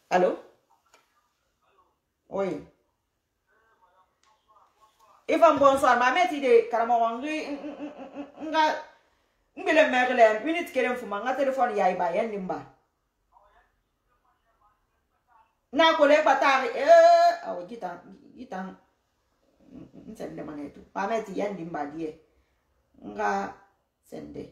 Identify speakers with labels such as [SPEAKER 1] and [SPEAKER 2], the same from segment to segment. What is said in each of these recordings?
[SPEAKER 1] Allô? Oui. Ivan, bonsoir. Ma mère dit Karamawangri, le merle, minute qu'elle me un téléphone yaiba, yandimba. Na collègue batari, oh, gitan, sende manetu. Ma mère dit yandimba, die. Nga sende.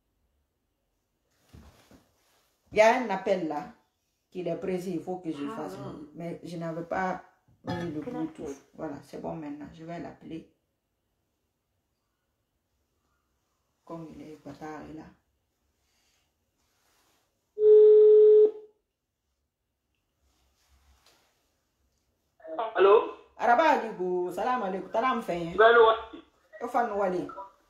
[SPEAKER 1] Il y a un appel là qu'il est précis, il faut que je fasse. Mais je n'avais pas mis le Bluetooth. Voilà, c'est bon maintenant. Je vais l'appeler. Comme il est bâtard là.
[SPEAKER 2] Allô?
[SPEAKER 1] Araba Aligo, salam alaikum, talam fen. Ofan wali.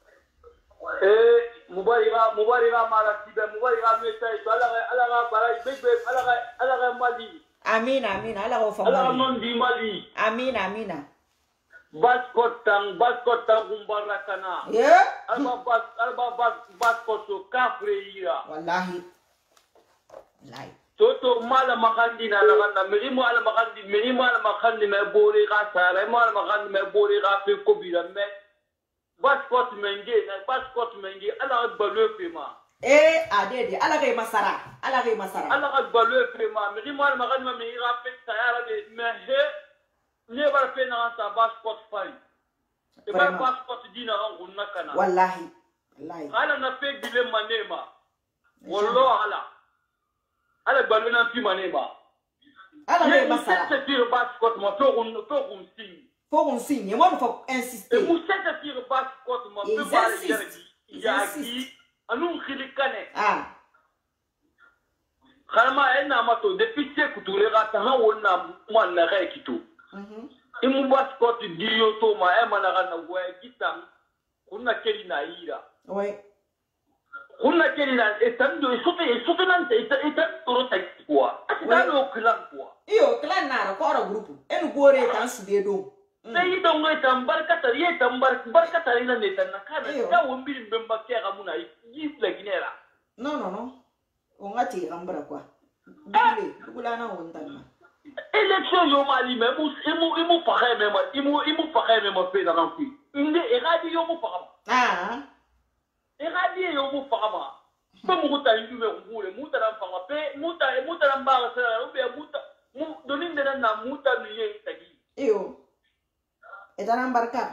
[SPEAKER 2] Mubarira mala tibe, mubarira message, ala bara bebe, ala mali.
[SPEAKER 1] Amin, ala go fa.
[SPEAKER 2] Ala non di mali.
[SPEAKER 1] Amin.
[SPEAKER 2] Baskotang kumbarakana.
[SPEAKER 1] Yeah.
[SPEAKER 2] Alba baskoto kafreira.
[SPEAKER 1] Wallahi.
[SPEAKER 2] Toto mala makandi na nakanda, merimu ala makandi me bori ka sara, mala makandi me bori ka pe kobira me. Baskot menge, ala balwe pema.
[SPEAKER 1] Adede, ala ge masara.
[SPEAKER 2] Ala balwe pema, merimu ala makandi me ira pe sayara de me he. Ne bar pe na sa baskot fai. E bar baskot dina ran gunna kana.
[SPEAKER 1] Wallahi.
[SPEAKER 2] Ala na pe bile manema. Wallah ala balwe na pi manema.
[SPEAKER 1] Ala ge masara.
[SPEAKER 2] C'est dire baskot mo to signe.
[SPEAKER 1] Faut qu'on signe, moi il faut insister.
[SPEAKER 2] Et vous savez dire baskot mo pe ba yaki anu khilikane. Khalma ena mato depuis ce kutule gata ha wonna mo na ga kitu. Imu baskot diyo to ma e mana ga na gwa gitam kunna keli na ira.
[SPEAKER 1] Oui.
[SPEAKER 2] Kunna keli na etando sote nan etan toro ta kwa. Ata no klan kwa.
[SPEAKER 1] Iyo klan na ko ro grupu. Enu gore tan sube do.
[SPEAKER 2] Sai don wai tambar katari ina ne tan kana ta wombiri mbemba ke ga muna yi flaginera.
[SPEAKER 1] Non. On a tiré ambra quoi. Dugula na wontan.
[SPEAKER 2] Élection yo mali mais imu pareil même fait dans l'enfant. Inde eradi yo mu parama. Eradi yo mu parama. Pas mu ta yu me ngule muta na parama pe muta na mbara sala obe muta mu donin de na muta miye tagi.
[SPEAKER 1] Iyo. Eta na mbarka.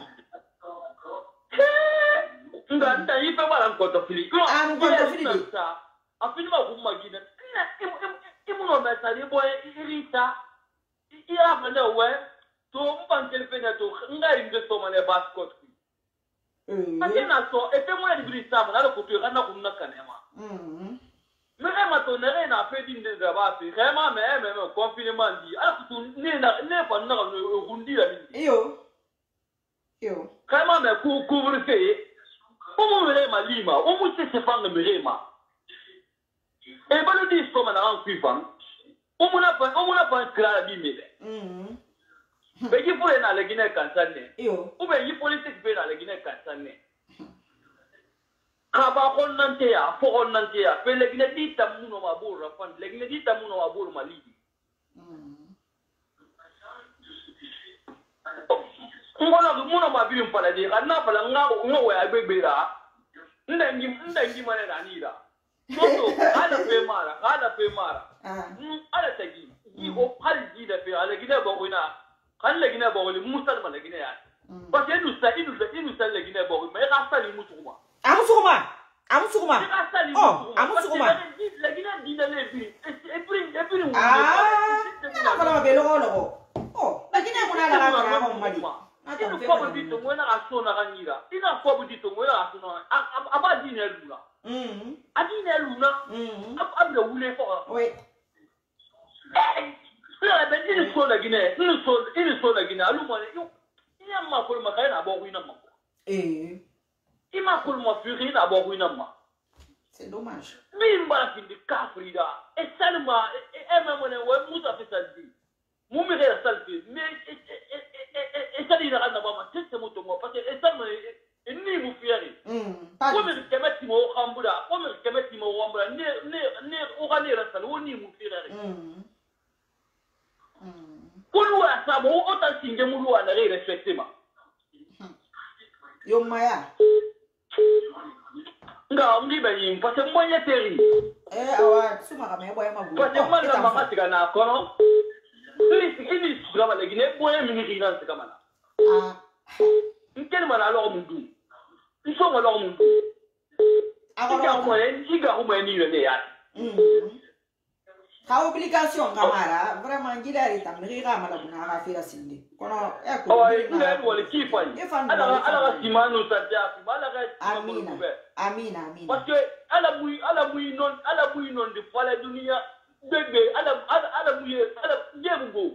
[SPEAKER 2] Nganta yi pe wala nkoto fili.
[SPEAKER 1] Nkoto fili.
[SPEAKER 2] Afini ma kuma gina. Imu no mesali boy irita. Ira mane we to mbantel pena to ngari mbe to mane baskot. Atena so ete mo ya dirisa mo na ko to kana kunna kanema. Mais ma to nere na pe din de ba fi. Vraiment mais confinement di. Ala ko ne pa na ko rundi la ni.
[SPEAKER 1] Iyo.
[SPEAKER 2] Vraiment mais couvre feu. Omo mere malima, omo se fanga merema. E ba lo di so mana an kuifan. Omo na pa klara bi mele. Be ki fure na le gine kansanne.
[SPEAKER 1] Iyo.
[SPEAKER 2] Ube yi politique be na le gine kansanne. Kaba kon nante ya, fo kon nante ya. Pe le gine di tamuno maburu rafan, le gine di tamuno maburu malidi. Muna mabiri mpala de, ana pala nga we agbebera. Ndangi mane ranira. Toto ala pe mara. Ala tagi. O hal gida pe ala gida ba wina. Kan la gina ba wali musal man la gina ya. Parce que nous ça la gina ba wina, mais rasta li musuma.
[SPEAKER 1] Amusuma.
[SPEAKER 2] Oh,
[SPEAKER 1] amusuma.
[SPEAKER 2] La gina dina le bi. Et puis
[SPEAKER 1] na kala be lo. Oh, la gina muna la ka ko mali.
[SPEAKER 2] Ina kwa bidito ngwena asona kanira. Ina kwa bidito ngwena asona. Abadi ne luna. Adine luna. Abde wule fo.
[SPEAKER 1] Oui.
[SPEAKER 2] La ben il so la Guinée. Il so la Guinée. Alu mane. Ina ma ko ma kaina bo wina ma. Ima ko ma furi na bo wina ma.
[SPEAKER 1] C'est dommage.
[SPEAKER 2] Mimba fin de Kafrida. Et Salma et même on muta fait ça dit. Mumire la salve. Mais ça il a na ba c'est moto moi parce que ça me ni mu fiari. Comme le kemeti mo khambura, comme le kemeti mo wambura ne o gane la sal woni mu fiari. Pour à ça, bon, autant signer mon à respectement.
[SPEAKER 1] Yo Maya.
[SPEAKER 2] Nga, on dit, ben, parce que moi, il y a terrible.
[SPEAKER 1] Awa, suma kama boy ma bu.
[SPEAKER 2] Parce que moi, la maman, c'est qu'on a encore. Il est vraiment la Guinée, pour un minute, c'est comme ça.
[SPEAKER 1] Ah.
[SPEAKER 2] Quel mal alors, mon doux? Ils sont alors, mon doux. Il a au moins une
[SPEAKER 1] Ta obligation kamara vraiment gidari tam riga mala buna ga fira sindi kono e ko
[SPEAKER 2] ina wala kifa ala simano tatia
[SPEAKER 1] amina amina
[SPEAKER 2] parce que ala muy non de fala dunia bebe ala jebugo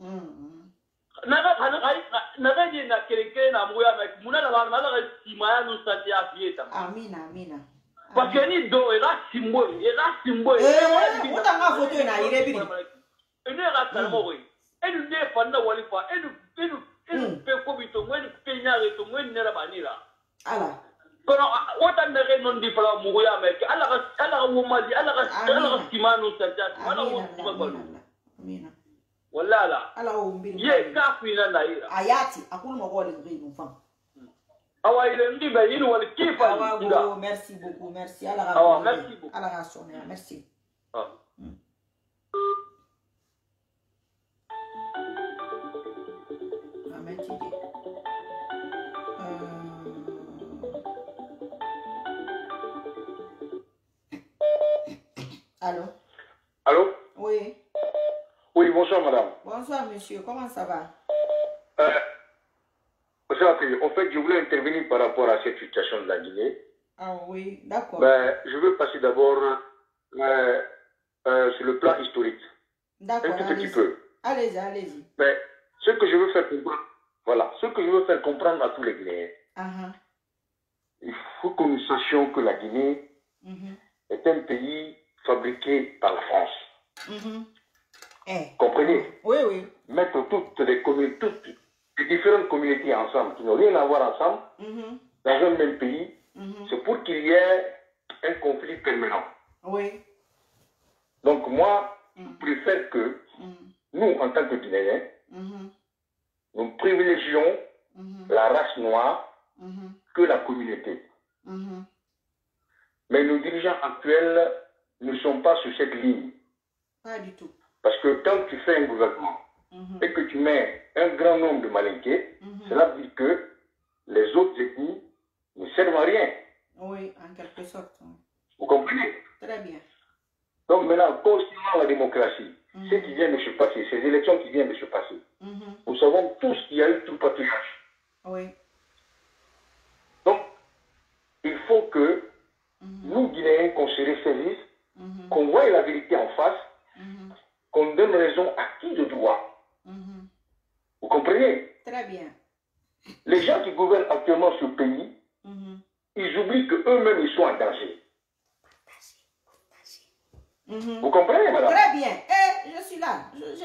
[SPEAKER 2] naga je na keleke na moya na muna na ala simano tatia fieta
[SPEAKER 1] amina
[SPEAKER 2] parce que ni do era symbole
[SPEAKER 1] utanga photo ina irebiri
[SPEAKER 2] ene ra kalmo we enu ne fanda walifa enu pe ko bito ngweni penyare to ngweni nera banira
[SPEAKER 1] ala
[SPEAKER 2] kono wata ne non di fala mo ya me ala wo mali ala simano tata ala wo
[SPEAKER 1] amina
[SPEAKER 2] wala
[SPEAKER 1] ala wo mbiri
[SPEAKER 2] ye ka kuina na ira
[SPEAKER 1] ayati akulu mo ko le ngi mfam
[SPEAKER 2] awa ile ndi be yini wala kifa
[SPEAKER 1] awa merci beaucoup merci ala ga
[SPEAKER 2] awa merci beaucoup
[SPEAKER 1] ala ga sonné merci Allô?
[SPEAKER 2] Allô?
[SPEAKER 1] Oui.
[SPEAKER 2] Oui, bonsoir madame.
[SPEAKER 1] Bonsoir monsieur, comment ça va?
[SPEAKER 2] En fait, je voulais intervenir par rapport à cette situation de la Guinée.
[SPEAKER 1] Ah oui, d'accord.
[SPEAKER 2] Ben, je veux passer d'abord sur le plan historique.
[SPEAKER 1] D'accord,
[SPEAKER 2] un tout petit peu.
[SPEAKER 1] Allez-y.
[SPEAKER 2] Ben, ce que je veux faire comprendre, voilà, ce que je veux faire comprendre à tous les Guinéens, il faut que nous sachions que la Guinée est un pays fabriqué par la France. Comprenez?
[SPEAKER 1] Oui.
[SPEAKER 2] Mettre toutes les différentes communautés ensemble, qui n'ont rien à voir ensemble, dans un même pays, c'est pour qu'il y ait un conflit permanent.
[SPEAKER 1] Oui.
[SPEAKER 2] Donc moi, je préfère que nous, en tant que Guinéens, nous privilégions la race noire que la communauté. Mais nos dirigeants actuels ne sont pas sur cette ligne.
[SPEAKER 1] Pas du tout.
[SPEAKER 2] Parce que quand tu fais un gouvernement et que tu mets un grand nombre de malinqués, cela veut dire que les autres ethnies ne servent à rien.
[SPEAKER 1] Oui, en quelque sorte.
[SPEAKER 2] Vous comprenez?
[SPEAKER 1] Très bien.
[SPEAKER 2] Donc maintenant, concernant la démocratie, ce qui vient de se passer, ces élections qui viennent de se passer, nous savons tous qu'il y a eu tout patrouillage.
[SPEAKER 1] Oui.
[SPEAKER 2] Donc, il faut que nous, Guinéens, qu'on se ressaisisse, qu'on voie la vérité en face, qu'on donne raison à qui de droit. Vous comprenez?
[SPEAKER 1] Très bien.
[SPEAKER 2] Les gens qui gouvernent actuellement ce pays, ils oublient qu'eux-mêmes, ils sont en danger. Vous comprenez, madame?
[SPEAKER 1] Très bien. Je suis là.
[SPEAKER 2] Mais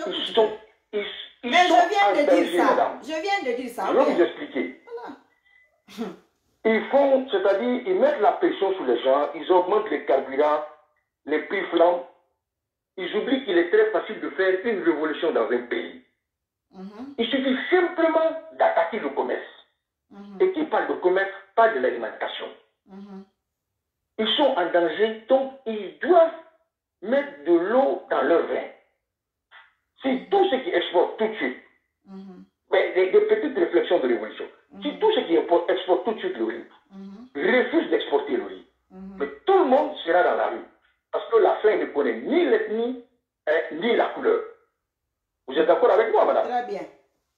[SPEAKER 1] je viens de dire ça. Madame. Je viens de dire ça.
[SPEAKER 2] Je vais vous expliquer. Voilà. Ils font, c'est-à-dire, ils mettent la pression sur les gens, ils augmentent les carburants, les prix flambent. Ils oublient qu'il est très facile de faire une révolution dans un pays. Il suffit simplement d'attaquer le commerce. Et qui parle de commerce, parle de l'alimentation. Ils sont en danger, donc ils doivent mettre de l'eau dans leur vin. Si tout ce qui exporte tout de suite, mais des petites réflexions de révolution, si tout ce qui exporte tout de suite le riz, refuse d'exporter le riz, mais tout le monde sera dans la rue. Parce que la faim ne connaît ni l'ethnie, ni la couleur. Vous êtes d'accord avec moi, madame?
[SPEAKER 1] Très bien.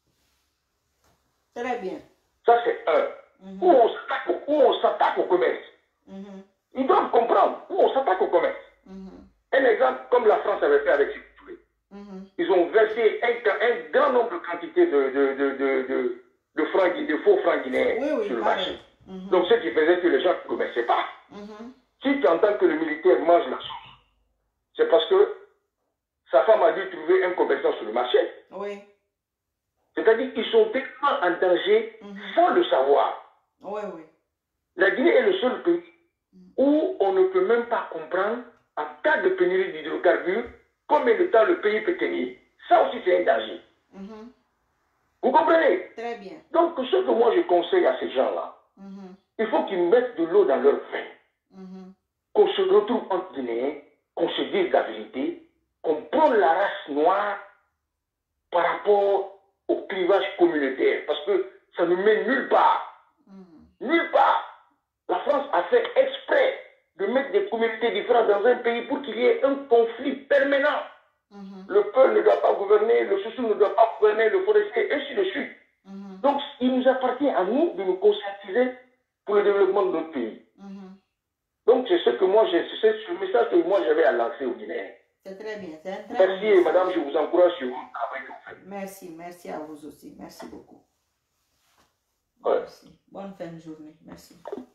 [SPEAKER 1] Très bien.
[SPEAKER 2] Ça, c'est un. Où on s'attaque au commerce. Ils doivent comprendre où on s'attaque au commerce. Un exemple, comme la France avait fait avec Sékou. Ils ont versé un grand nombre de quantités de faux francs guinéens sur le marché. Donc, ce qui faisait que les gens ne commerçaient pas. Si tu entends que le militaire mange la sauce, c'est parce que sa femme a dû trouver un commerçant sur le marché.
[SPEAKER 1] Oui.
[SPEAKER 2] C'est-à-dire qu'ils sont tellement en danger sans le savoir.
[SPEAKER 1] Oui.
[SPEAKER 2] La Guinée est le seul pays où on ne peut même pas comprendre, en cas de pénurie d'hydrocarbures, combien de temps le pays peut tenir
[SPEAKER 3] Ça aussi, c'est un danger. Vous comprenez?
[SPEAKER 1] Très bien.
[SPEAKER 3] Donc, ce que moi je conseille à ces gens-là, il faut qu'ils mettent de l'eau dans leur vin. Qu'on se retrouve entre Guinéens, qu'on se dise la vérité, qu'on prenne la race noire par rapport au clivage communautaire. Parce que ça ne mène nulle part. Nulle part. La France a fait exprès de mettre des communautés différentes dans un pays pour qu'il y ait un conflit permanent. Le peuple ne doit pas gouverner, le chouchou ne doit pas gouverner, le forestier, et ainsi de suite. Donc, il nous appartient à nous de nous conscientiser pour le développement de notre pays. Donc, c'est ce que moi, c'est ce message que moi j'avais à lancer aux Guinéens.
[SPEAKER 1] C'est très bien.
[SPEAKER 3] Merci, et madame, je vous encourage sur votre travail que vous faites.
[SPEAKER 1] Merci à vous aussi. Merci beaucoup.
[SPEAKER 3] Ouais.
[SPEAKER 1] Merci. Bonne fin de journée. Merci.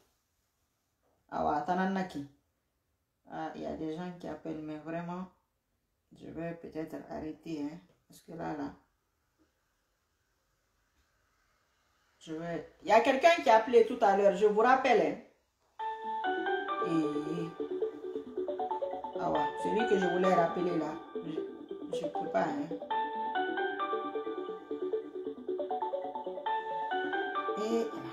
[SPEAKER 1] Ah, Tananaki. Ah, il y a des gens qui appellent, mais vraiment, je vais peut-être arrêter, hein, parce que là, il y a quelqu'un qui a appelé tout à l'heure, je vous rappelle, hein. Ah ouais, celui que je voulais rappeler là, je ne peux pas, hein. Et voilà.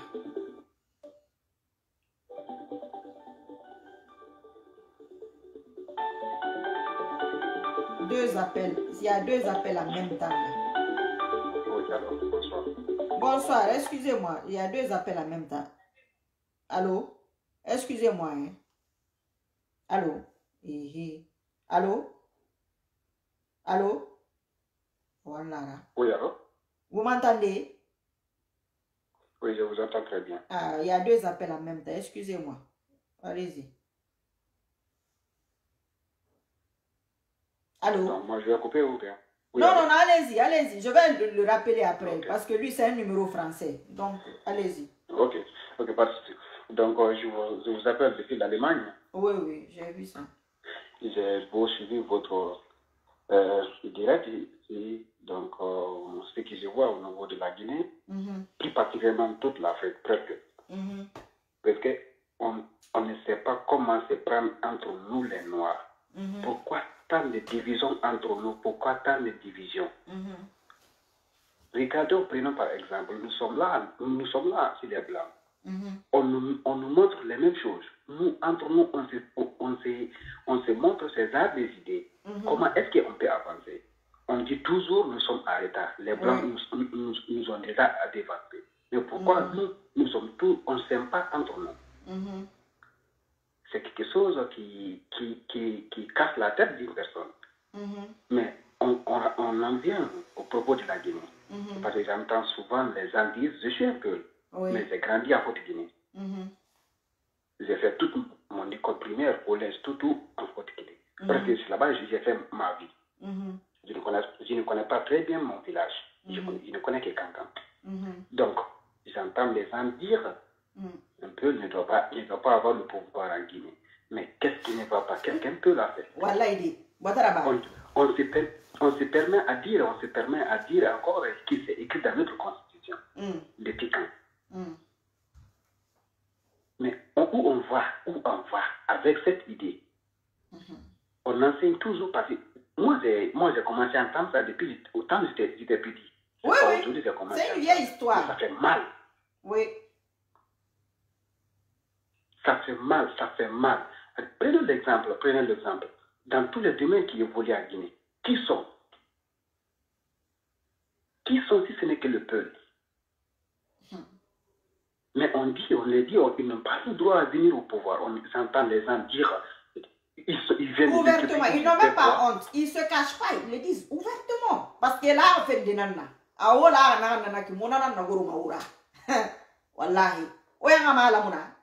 [SPEAKER 1] Deux appels, il y a deux appels en même temps là.
[SPEAKER 3] Oui, d'accord, bonsoir.
[SPEAKER 1] Bonsoir, excusez-moi, il y a deux appels en même temps. Allô? Excusez-moi, hein. Allô? Allô? Allô? Voilà.
[SPEAKER 3] Oui, alors?
[SPEAKER 1] Vous m'entendez?
[SPEAKER 3] Oui, je vous entends très bien.
[SPEAKER 1] Ah, il y a deux appels en même temps, excusez-moi. Allez-y. Allô?
[SPEAKER 3] Non, moi je vais couper ou bien? Oui,
[SPEAKER 1] non,
[SPEAKER 3] alors?
[SPEAKER 1] non, allez-y. Je vais le rappeler après,
[SPEAKER 3] Okay.
[SPEAKER 1] parce que lui, c'est un numéro français. Donc, allez-y.
[SPEAKER 3] Ok, pas de souci. Donc, je vous appelle depuis l'Allemagne.
[SPEAKER 1] Oui, j'ai vu ça.
[SPEAKER 3] J'ai beau suivi votre direct ici, donc ce que je vois au niveau de la Guinée, plus particulièrement toute l'Afrique, presque. Parce qu'on ne sait pas comment se prendre entre nous les Noirs. Pourquoi tant de divisions entre nous? Pourquoi tant de divisions? Regardons, prenons par exemple, nous sommes là sur les Blancs. On nous montre les mêmes choses. Nous, entre nous, on se montre ces arts des idées. Comment est-ce qu'on peut avancer? On dit toujours nous sommes en retard. Les Blancs nous ont déjà dévancé. Mais pourquoi nous sommes tous, on ne s'aime pas entre nous? C'est quelque chose qui casse la tête d'une personne. Mais on en vient au propos de la Guinée. Parce que j'entends souvent les gens dire je suis un peu, mais j'ai grandi en Côte-Guinée. J'ai fait toute mon école primaire, collège, tout en Côte-Guinée. Parce que là-bas, j'ai fait ma vie. Je ne connais pas très bien mon village. Je ne connais que Kankan. Donc, j'entends les gens dire un peu ne doit pas avoir le pouvoir en Guinée. Mais qu'est-ce qui ne va pas? Quelqu'un peut la faire.
[SPEAKER 1] Voilà, il dit.
[SPEAKER 3] On se permet à dire encore ce qui s'est écrit dans notre constitution. Depuis quand? Mais où on va avec cette idée? On enseigne toujours parce que moi j'ai commencé à entendre ça depuis autant que j'étais petit.
[SPEAKER 1] Oui, c'est une vieille histoire.
[SPEAKER 3] Ça fait mal.
[SPEAKER 1] Oui.
[SPEAKER 3] Ça fait mal. Prenez l'exemple. Dans tous les domaines qui évoluent en Guinée, qui sont si ce n'est que le peuple? Mais on les dit, ils n'ont pas le droit à venir au pouvoir. On entend les gens dire, ils viennent
[SPEAKER 1] ouvertement, ils n'ont même pas honte. Ils ne se cachent pas, ils le disent ouvertement. Parce que là, on fait des nanas. Ah, oh là, nana, qui mona na guru maura. Wallahi. Oya ngamala muna.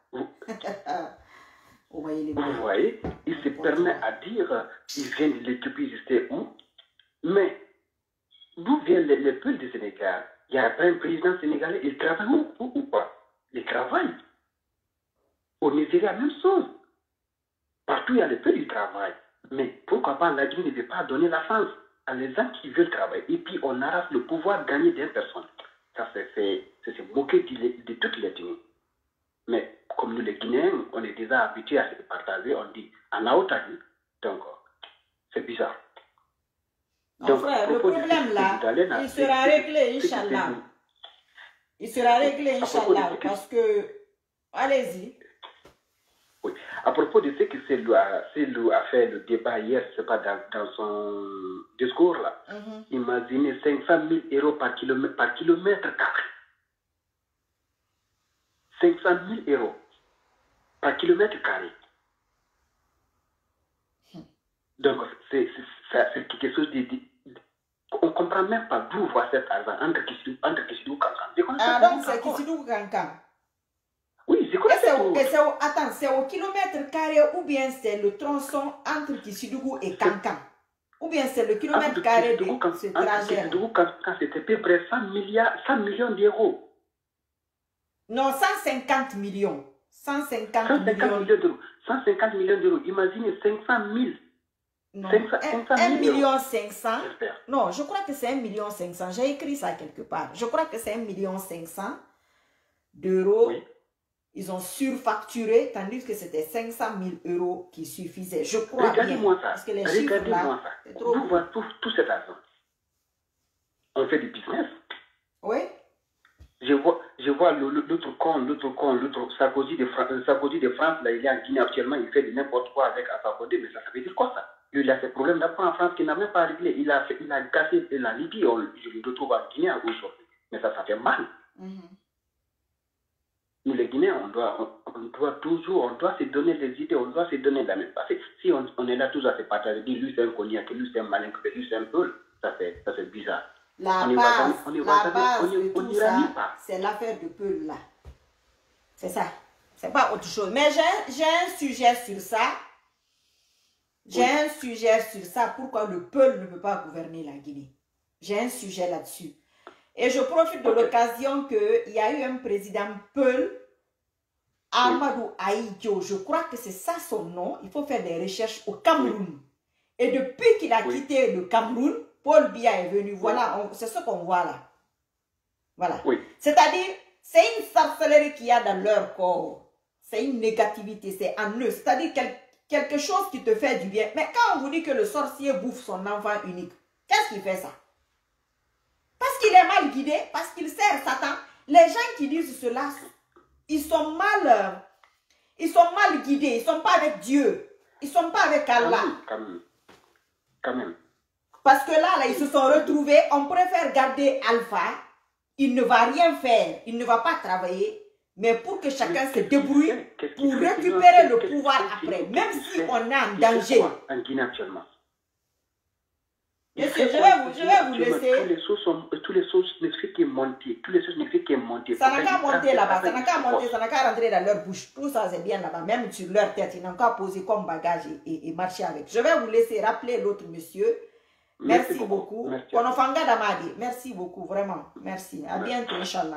[SPEAKER 3] Vous voyez, il se permet à dire, ils viennent de l'Éthiopie, je sais où, mais d'où vient le peuple du Sénégal? Il n'y a pas un président sénégalais, il travaille ou pas? Il travaille. Au Nigeria, même chose. Partout, il y a le peuple du travail. Mais pourquoi pas la Guinée ne veut pas donner la chance à les gens qui veulent travailler? Et puis, on arrache le pouvoir gagné d'une personne. Ça, c'est se moquer de toutes les Guinées. Mais comme nous les Guinéens, on est déjà habitués à se partager, on dit en Aotagi. Donc, c'est bizarre. Donc,
[SPEAKER 1] frère, le problème là, il sera réglé, Inch'Allah. Il sera réglé, Inch'Allah, parce que... Allez-y.
[SPEAKER 3] Oui. À propos de ce que Cellou a fait le débat hier, c'est pas dans son discours là. Imaginez 500 000 euros par kilomètre carré. 500 000 euros par kilomètre carré. Donc, c'est quelque chose de... On ne comprend même pas d'où voit cet argent entre Kissidou et Kankan.
[SPEAKER 1] Ah, donc c'est Kissidou Kankan.
[SPEAKER 3] Oui, c'est quoi ça?
[SPEAKER 1] Attends, c'est au kilomètre carré ou bien c'est le tronçon entre Kissidou et Kankan? Ou bien c'est le kilomètre carré de ce trajet?
[SPEAKER 3] Quand c'était à peu près 100 millions d'euros.
[SPEAKER 1] Non, 150 millions. 150 millions
[SPEAKER 3] d'euros. 150 millions d'euros. Imaginez 500 000.
[SPEAKER 1] Non, 1 million 500. Non, je crois que c'est 1 million 500. J'ai écrit ça quelque part. Je crois que c'est 1 million 500 d'euros. Oui. Ils ont surfacturé, tandis que c'était 500 000 euros qui suffisaient. Je crois bien.
[SPEAKER 3] Regardez-moi ça.
[SPEAKER 1] Parce que les chiffres là, c'est trop...
[SPEAKER 3] Vous voyez tout cet argent. On fait du business.
[SPEAKER 1] Oui.
[SPEAKER 3] Je vois l'autre con, Sarkozy de France, là, il est en Guinée actuellement, il fait de n'importe quoi avec Sarkozy, mais ça veut dire quoi ça? Lui, il a ses problèmes d'apprendre en France qu'il n'a même pas réglé. Il a cassé la Libye, je le retrouve en Guinée aujourd'hui. Mais ça fait mal. Nous, les Guinéens, on doit se donner des idées, on doit se donner la même. Parce que si on est là toujours à se partager, dire lui c'est un cognac, lui c'est un malin, lui c'est un peu, ça fait bizarre.
[SPEAKER 1] La base de tout ça, c'est l'affaire de Peul là. C'est ça. C'est pas autre chose. Mais j'ai un sujet sur ça. J'ai un sujet sur ça. Pourquoi le Peul ne peut pas gouverner la Guinée. J'ai un sujet là-dessus. Et je profite de l'occasion qu'il y a eu un président Peul, Amadou Ahidjo. Je crois que c'est ça son nom. Il faut faire des recherches au Cameroun. Et depuis qu'il a quitté le Cameroun, Paul Biya est venu. Voilà, c'est ce qu'on voit là. Voilà. C'est-à-dire, c'est une sorcellerie qu'il y a dans leur corps. C'est une négativité, c'est en eux. C'est-à-dire quelque chose qui te fait du bien. Mais quand on vous dit que le sorcier bouffe son enfant unique, qu'est-ce qu'il fait ça? Parce qu'il est mal guidé, parce qu'il sert Satan. Les gens qui disent cela, ils sont mal guidés. Ils ne sont pas avec Dieu. Ils ne sont pas avec Allah.
[SPEAKER 3] Quand même.
[SPEAKER 1] Parce que là, ils se sont retrouvés. On préfère garder Alpha. Il ne va rien faire. Il ne va pas travailler. Mais pour que chacun se débrouille pour récupérer le pouvoir après. Même si on est en danger.
[SPEAKER 3] En Guinée actuellement.
[SPEAKER 1] Monsieur, je vais vous laisser.
[SPEAKER 3] Tous les sauces ne font que monter. Tous les sauces ne font que monter.
[SPEAKER 1] Ça n'a qu'à monter là-bas. Ça n'a qu'à monter. Ça n'a qu'à rentrer dans leur bouche. Tout ça, c'est bien là-bas. Même sur leur tête. Ils n'ont qu'à poser comme bagage et marcher avec. Je vais vous laisser rappeler l'autre monsieur. Merci beaucoup. Konofanga Damadi. Merci beaucoup, vraiment. Merci. À bientôt, Inch'Allah.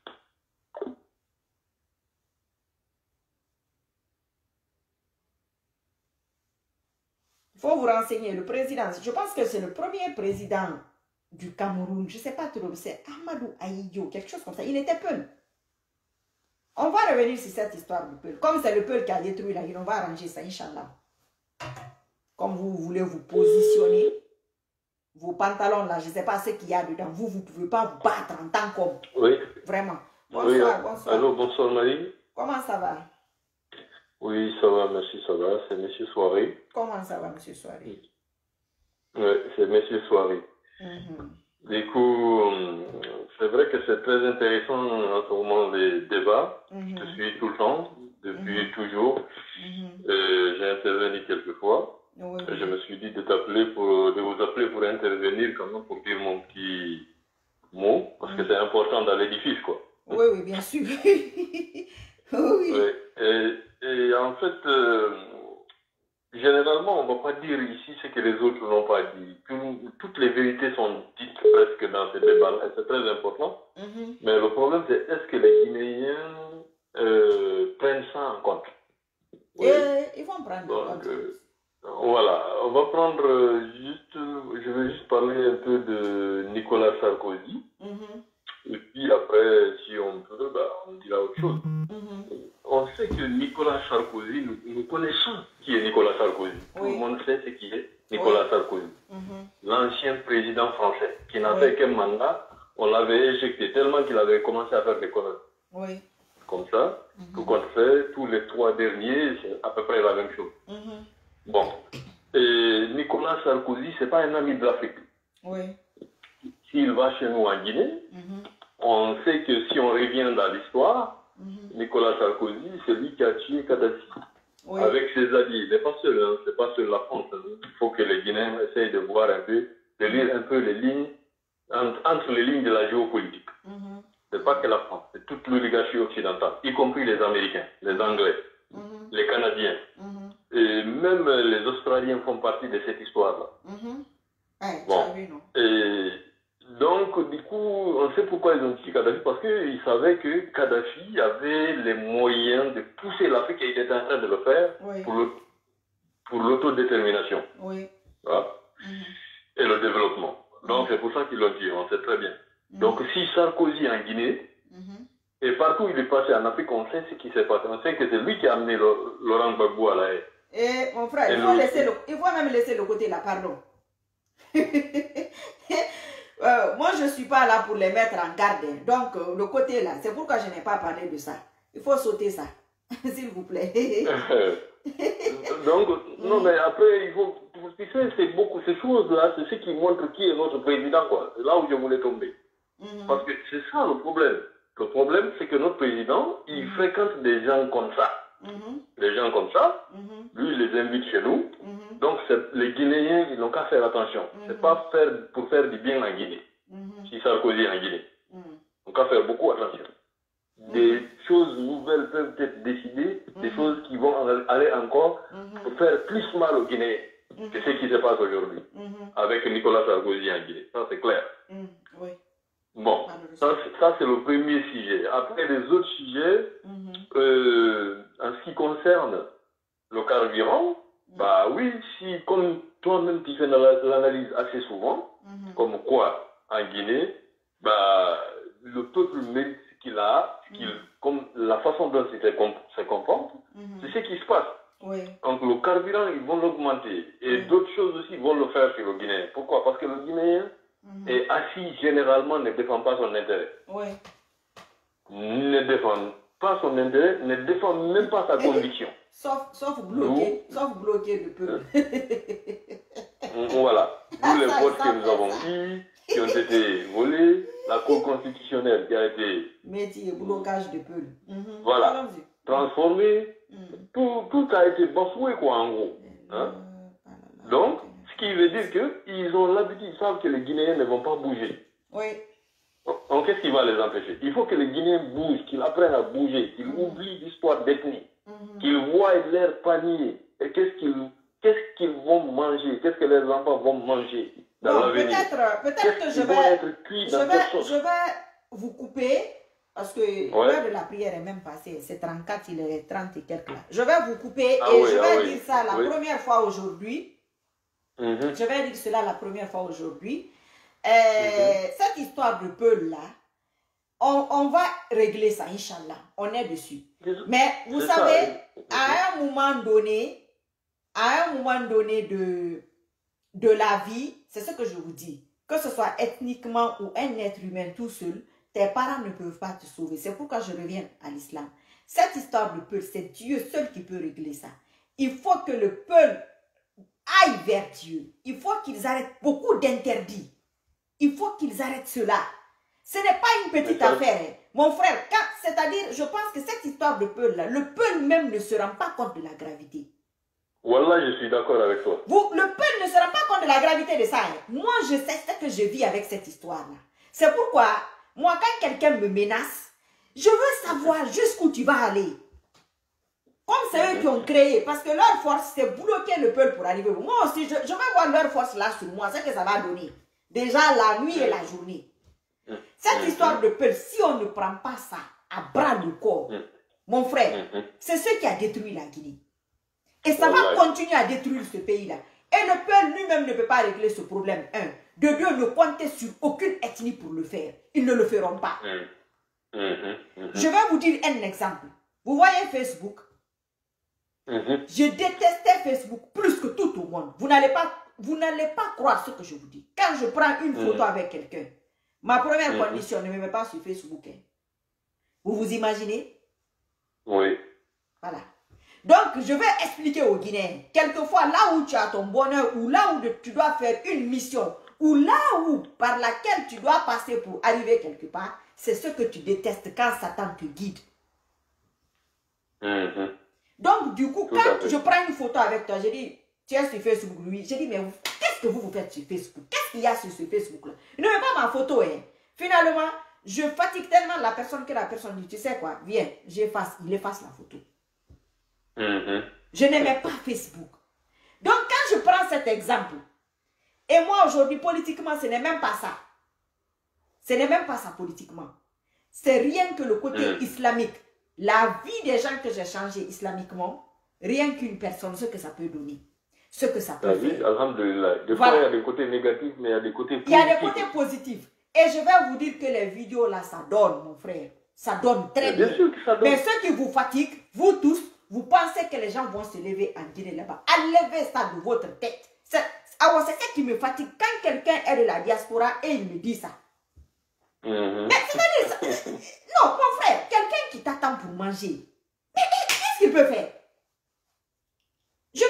[SPEAKER 1] Il faut vous renseigner. Le président, je pense que c'est le premier président du Cameroun. Je ne sais pas trop. C'est Amadou Ahidjo, quelque chose comme ça. Il était Peul. On va revenir sur cette histoire de Peul. Comme c'est le Peul qui a détruit la ville, on va arranger ça, Inch'Allah. Comme vous voulez vous positionner. Vos pantalons là, je ne sais pas ce qu'il y a dedans. Vous ne pouvez pas vous battre en tant qu'homme.
[SPEAKER 4] Oui.
[SPEAKER 1] Vraiment. Bonsoir, bonsoir.
[SPEAKER 4] Allô, bonsoir Marie.
[SPEAKER 1] Comment ça va?
[SPEAKER 4] Oui, ça va, merci, ça va. C'est Monsieur Soirée.
[SPEAKER 1] Comment ça va, Monsieur Soirée?
[SPEAKER 4] Oui, c'est Monsieur Soirée. Du coup, c'est vrai que c'est très intéressant en ce moment les débats. Je suis tout le temps, depuis toujours. J'ai intervenu quelques fois. Oui. Je me suis dit de vous appeler pour intervenir quand même, pour dire mon petit mot, parce que c'est important dans l'édifice, quoi.
[SPEAKER 1] Oui, oui, bien sûr. Oui.
[SPEAKER 4] Et en fait, généralement, on ne va pas dire ici ce que les autres n'ont pas dit. Toutes les vérités sont dites presque dans ces débats-là, et c'est très important. Mais le problème, c'est est-ce que les Guinéens prennent ça en compte?
[SPEAKER 1] Oui. Ils vont prendre en compte.
[SPEAKER 4] Voilà, on va prendre je vais juste parler un peu de Nicolas Sarkozy. Et puis après, si on peut, on dira autre chose. On sait que Nicolas Sarkozy, nous connaissons qui est Nicolas Sarkozy. Tout le monde sait ce qui est Nicolas Sarkozy. L'ancien président président français qui n'a fait qu'un mandat. On l'avait éjecté tellement qu'il avait commencé à faire des conneries.
[SPEAKER 1] Oui.
[SPEAKER 4] Comme ça, tout compte fait, tous les 3 derniers, c'est à peu près la même chose. Bon. Et Nicolas Sarkozy, c'est pas un ami de l'Afrique.
[SPEAKER 1] Oui.
[SPEAKER 4] S'il va chez nous en Guinée, on sait que si on revient dans l'histoire, Nicolas Sarkozy, c'est lui qui a tué Kadhafi. Oui. Avec ses alliés. Il n'est pas seul, hein. C'est pas seul la France. Hein. Il faut que les Guinéens essayent de voir un peu, de lire un peu les lignes, entre les lignes de la géopolitique. C'est pas que la France, c'est toute l'oligarchie occidentale, y compris les Américains, les Anglais, les Canadiens. Et même les Australiens font partie de cette histoire-là. Bon. Et donc, du coup, on sait pourquoi ils ont tué Kadhafi, parce qu'ils savaient que Kadhafi avait les moyens de pousser l'Afrique, et il était en train de le faire pour l'autodétermination. Voilà. Et le développement. Donc, c'est pour ça qu'ils l'ont tué, on sait très bien. Donc, si Sarkozy en Guinée, et partout où il est passé en Afrique, on sait ce qui s'est passé. On sait que c'est lui qui a amené Laurent Gbagbo à la haie.
[SPEAKER 1] Et mon frère, il faut même laisser le côté là, pardon. Moi, je ne suis pas là pour les mettre en garde. Donc, le côté là, c'est pourquoi je n'ai pas parlé de ça. Il faut sauter ça, s'il vous plaît.
[SPEAKER 4] Donc, non, mais après, il faut... Tu sais, c'est beaucoup ces choses-là, c'est ce qui montre qui est notre président, quoi. C'est là où je voulais tomber. Parce que c'est ça le problème. Le problème, c'est que notre président, il fréquente des gens comme ça. Des gens comme ça, lui, il les invite chez nous. Donc, les Guinéens, ils n'ont qu'à faire attention. C'est pas pour faire du bien en Guinée. Si Sarkozy est en Guinée. Ils n'ont qu'à faire beaucoup attention. Des choses nouvelles peuvent être décidées, des choses qui vont aller encore pour faire plus mal aux Guinéens que ce qui se passe aujourd'hui avec Nicolas Sarkozy en Guinée. Ça, c'est clair.
[SPEAKER 1] Oui.
[SPEAKER 4] Bon, ça c'est le premier sujet. Après, les autres sujets, en ce qui concerne le carburant, bah oui, si comme toi-même tu fais l'analyse assez souvent, comme quoi en Guinée, bah le peuple mérite ce qu'il a, comme la façon dont il se comporte, c'est ce qui se passe.
[SPEAKER 1] Oui.
[SPEAKER 4] Donc le carburant, ils vont l'augmenter. Et d'autres choses aussi vont le faire sur le Guinéen. Pourquoi? Parce que le Guinéen est assis généralement, ne défend pas son intérêt.
[SPEAKER 1] Oui.
[SPEAKER 4] Ne défend pas son intérêt, ne défend même pas sa conviction.
[SPEAKER 1] Sauf bloquer le peuple.
[SPEAKER 4] Voilà. Tous les votes que nous avons eus, qui ont été volés, la Cour constitutionnelle qui a été...
[SPEAKER 1] Métier, blocage de peuple.
[SPEAKER 4] Voilà. Transformé. Tout a été bafoué, quoi, en gros. Hein? Donc, ce qui veut dire qu'ils ont l'habitude, ils savent que les Guinéens ne vont pas bouger.
[SPEAKER 1] Oui.
[SPEAKER 4] Donc, qu'est-ce qui va les empêcher? Il faut que les Guinéens bougent, qu'ils apprennent à bouger, qu'ils oublient l'histoire d'ethnie, qu'ils voient leur panier et qu'est-ce qu'ils vont manger, qu'est-ce que leurs enfants vont manger dans l'avenir.
[SPEAKER 1] Peut-être que je vais vous couper, parce que l'heure de la prière est même passée, c'est 34, il est 30 et quelques là. Je vais vous couper et je vais dire ça la première fois aujourd'hui. Je vais dire cela la première fois aujourd'hui. Cette histoire de Peul là, on va régler ça, Inch'Allah. On est dessus. Mais vous savez, à un moment donné de la vie, c'est ce que je vous dis, que ce soit ethniquement ou un être humain tout seul, tes parents ne peuvent pas te sauver. C'est pourquoi je reviens à l'islam. Cette histoire de Peul, c'est Dieu seul qui peut régler ça. Il faut que le peuple aille vers Dieu. Il faut qu'ils arrêtent beaucoup d'interdits. Il faut qu'ils arrêtent cela. Ce n'est pas une petite affaire. Hein. Mon frère, c'est-à-dire, je pense que cette histoire de Peul, là, le peuple même ne se rend pas compte de la gravité.
[SPEAKER 4] Wallah, je suis d'accord avec toi.
[SPEAKER 1] Le peuple ne se rend pas compte de la gravité de ça. Hein. Moi, je sais ce que je vis avec cette histoire-là. C'est pourquoi, moi, quand quelqu'un me menace, je veux savoir jusqu'où tu vas aller. Comme c'est eux qui ont créé, parce que leur force, c'est bloquer le peuple pour arriver. Moi aussi, je vais voir leur force là sur moi, c'est que ça va donner. Déjà la nuit et la journée. Cette histoire de peuple, si on ne prend pas ça à bras le corps, mon frère, c'est ce qui a détruit la Guinée. Et ça va continuer à détruire ce pays-là. Et le peuple lui-même ne peut pas régler ce problème. De deux, ne comptez sur aucune ethnie pour le faire. Ils ne le feront pas. Je vais vous dire un exemple. Vous voyez Facebook? Je détestais Facebook plus que tout au monde. Vous n'allez pas croire ce que je vous dis. quand je prends une photo avec quelqu'un, ma première condition, ne me met pas sur Facebook. Hein. Vous vous imaginez?
[SPEAKER 4] Oui.
[SPEAKER 1] Voilà. Donc, je vais expliquer aux Guinéens. Quelquefois, là où tu as ton bonheur, ou là où tu dois faire une mission, ou là où, par laquelle tu dois passer pour arriver quelque part, c'est ce que tu détestes quand Satan te guide. Donc, du coup, quand je prends une photo avec toi, je dis, tu es sur Facebook, lui. Je dis, mais qu'est-ce que vous faites sur Facebook? Qu'est-ce qu'il y a sur ce Facebook-là? Il ne met pas ma photo, hein. Finalement, je fatigue tellement la personne que la personne dit, tu sais quoi, viens, j'efface, il efface la photo. Je n'aimais pas Facebook. Donc, quand je prends cet exemple, et moi aujourd'hui, politiquement, ce n'est même pas ça. Ce n'est même pas ça politiquement. C'est rien que le côté islamique. La vie des gens que j'ai changé islamiquement, rien qu'une personne, ce que ça peut donner. Ce que ça peut faire.
[SPEAKER 4] Alhamdulillah. Des fois, il y a des côtés négatifs, mais il y a des côtés positifs.
[SPEAKER 1] Il y a des côtés positifs. Et je vais vous dire que les vidéos là, ça donne, mon frère. Ça donne très bien.
[SPEAKER 4] Bien sûr que ça donne.
[SPEAKER 1] Mais ce qui vous fatigue, vous tous, vous pensez que les gens vont se lever en Guinée là-bas. Enlevez ça de votre tête. C'est ça qui me fatigue. Quand quelqu'un est de la diaspora et il me dit ça. Mais c'est-à-dire ça. Non, mon frère, quelqu'un qui t'attend pour manger. Mais qu'est-ce qu'il peut faire? Je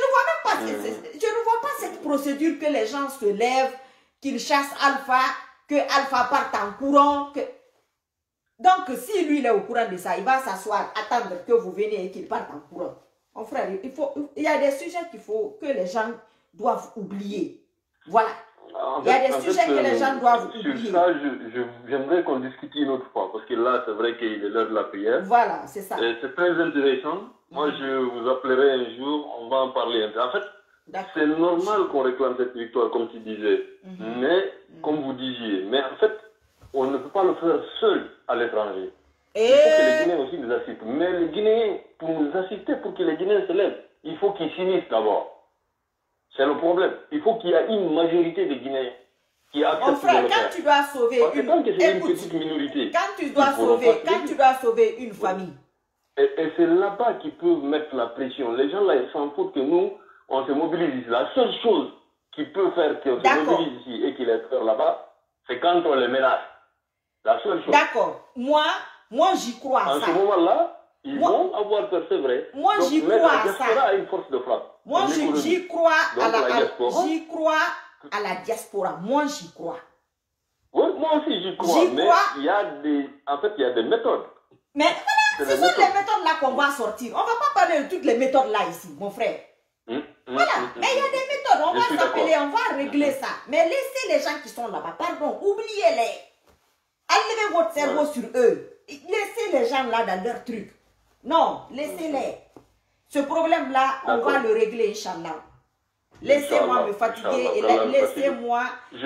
[SPEAKER 1] ne vois pas cette procédure que les gens se lèvent, qu'ils chassent Alpha, que Alpha parte en courant. Donc, si lui il est au courant de ça, il va s'asseoir, attendre que vous veniez et qu'il parte en courant. Mon frère, il y a des sujets que les gens doivent oublier. Voilà. Il y a des sujets que les gens doivent oublier.
[SPEAKER 4] Sur ça, j'aimerais qu'on discute une autre fois, parce que là, c'est vrai qu'il est l'heure de la prière.
[SPEAKER 1] Voilà, c'est ça.
[SPEAKER 4] C'est très intéressant. Moi, je vous appellerai un jour, on va en parler. En fait, c'est normal qu'on réclame cette victoire, comme tu disais. Mais, comme vous disiez, mais en fait, on ne peut pas le faire seul à l'étranger. Il faut que les Guinéens aussi nous assistent. Mais les Guinéens, pour nous assister, pour que les Guinéens se lèvent, il faut qu'ils s'unissent d'abord. C'est le problème. Il faut qu'il y ait une majorité de Guinéens qui acceptent de le faire.
[SPEAKER 1] Quand tu dois sauver
[SPEAKER 4] une petite minorité.
[SPEAKER 1] Quand tu dois sauver une famille.
[SPEAKER 4] Et c'est là-bas qu'ils peuvent mettre la pression. Les gens là, ils s'en foutent que nous, on se mobilise ici. La seule chose qui peut faire qu'on se mobilise ici et qu'il ait peur là-bas, c'est quand on les menace. La seule chose.
[SPEAKER 1] D'accord. Moi j'y crois à ça.
[SPEAKER 4] En ce moment-là, ils vont avoir peur, c'est vrai.
[SPEAKER 1] Moi, j'y crois à ça.
[SPEAKER 4] La diaspora a une force de frappe.
[SPEAKER 1] Moi, j'y crois à la diaspora. Moi, j'y crois.
[SPEAKER 4] Oui, moi aussi, j'y crois. Mais il y a des méthodes.
[SPEAKER 1] Mais voilà, ce sont les méthodes là qu'on va sortir. On ne va pas parler de toutes les méthodes là ici, mon frère. Voilà. Mais il y a des méthodes. On va s'appeler, on va régler ça. Mais laissez les gens qui sont là-bas. Pardon, oubliez-les. Enlevez votre cerveau sur eux. Laissez les gens là dans leur truc. Non, laissez-les. Ce problème-là, on va le régler, Inch'Allah. Laissez-moi me fatiguer et laissez-moi...